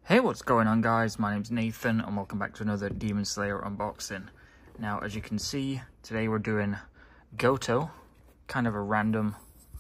Hey, what's going on guys? My name's Nathan and welcome back to another Demon Slayer unboxing. Now, as you can see, today we're doing Goto, kind of a random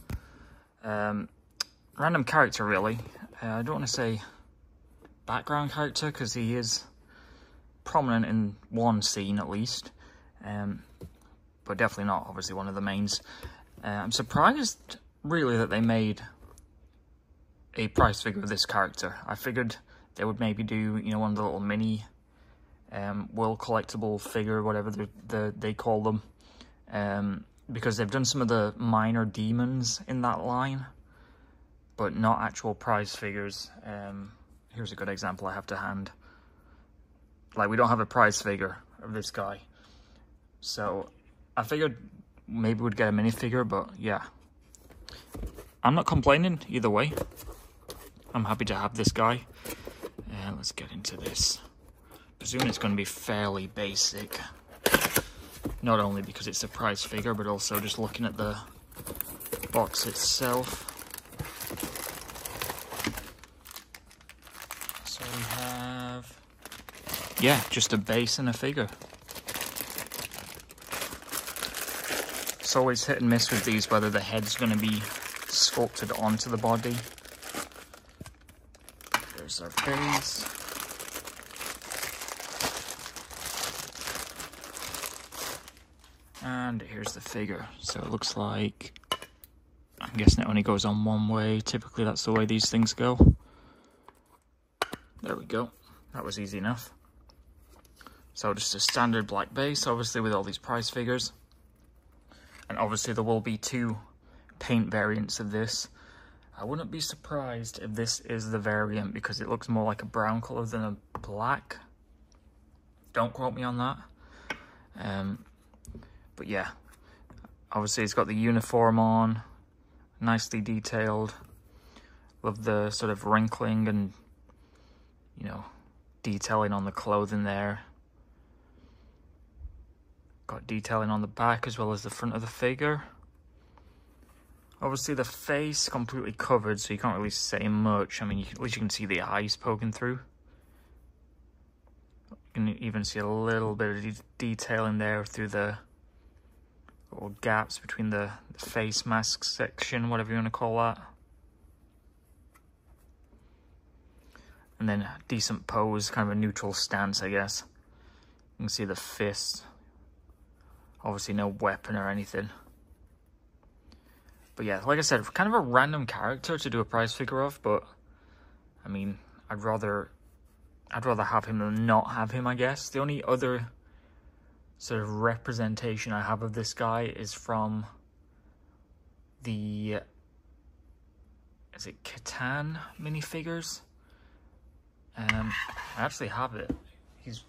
character really. I don't want to say background character because he is prominent in one scene at least, but definitely not obviously one of the mains. I'm surprised really that they made a price figure of this character. I figured they would maybe do, you know, one of the little mini world collectible figure, whatever they call them, because they've done some of the minor demons in that line, but not actual prize figures. Here's a good example I have to hand. Like, we don't have a prize figure of this guy, so I figured maybe we'd get a minifigure, but yeah. I'm not complaining either way. I'm happy to have this guy. Let's get into this. Presuming it's going to be fairly basic. Not only because it's a prize figure, but also just looking at the box itself. So we have, yeah, just a base and a figure. It's always hit and miss with these, whether the head's going to be sculpted onto the body. There's our base. And here's the figure. So it looks like, I'm guessing it only goes on one way. Typically that's the way these things go. There we go. That was easy enough. So just a standard black base, obviously, with all these prize figures. And obviously there will be two paint variants of this. I wouldn't be surprised if this is the variant because it looks more like a brown colour than a black. Don't quote me on that. But yeah, obviously it's got the uniform on, nicely detailed. Love the sort of wrinkling and, you know, detailing on the clothing there. Got detailing on the back as well as the front of the figure. Obviously the face completely covered, so you can't really say much. I mean, at least you can see the eyes poking through. You can even see a little bit of detailing there through the little gaps between the face mask section, whatever you want to call that. And then a decent pose, kind of a neutral stance, I guess. You can see the fist. Obviously no weapon or anything. But yeah, like I said, kind of a random character to do a prize figure of, but I mean, I'd rather have him than not have him, I guess. The only other sort of representation I have of this guy is from the, is it Catan minifigures? I actually have it. He's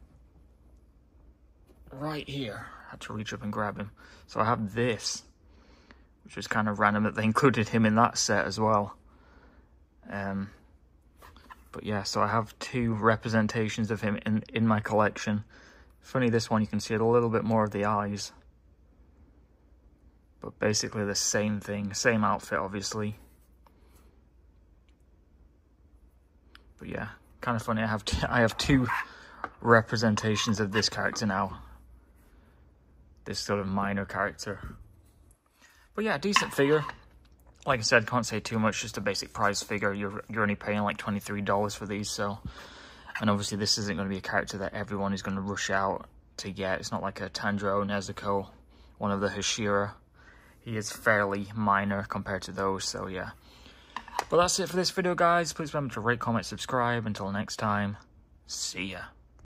right here. I had to reach up and grab him. So I have this, which was kind of random that they included him in that set as well. But yeah, so I have two representations of him in my collection. Funny, this one you can see a little bit more of the eyes. But basically the same thing, same outfit obviously. But yeah, kind of funny, I have two representations of this character now. This sort of minor character. But yeah, decent figure. Like I said, can't say too much, just a basic prize figure. You're only paying like $23 for these, so. And obviously this isn't going to be a character that everyone is going to rush out to get. It's not like a Tanjiro, Nezuko, one of the Hashira. He is fairly minor compared to those, so yeah. But that's it for this video, guys. Please remember to rate, comment, subscribe. Until next time, see ya.